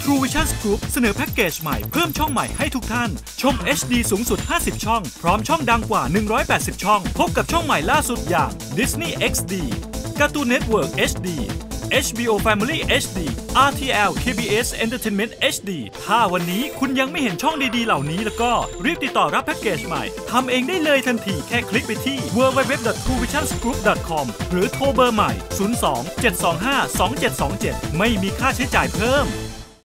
True Vision Group เสนอแพ็กเกจใหม่เพิ่มช่องใหม่ให้ทุกท่านชม HD สูงสุด50ช่องพร้อมช่องดังกว่า180ช่องพบกับช่องใหม่ล่าสุดอย่าง Disney XD Cartoon Network HD HBO Family HD RTL KBS Entertainment HD ถ้าวันนี้คุณยังไม่เห็นช่องดีๆเหล่านี้แล้วก็รีบติดต่อรับแพ็กเกจใหม่ทำเองได้เลยทันทีแค่คลิกไปที่ www.truevisionsgroup.com หรือโทรเบอร์ใหม่ 02 725 2727 ไม่มีค่าใช้จ่ายเพิ่ม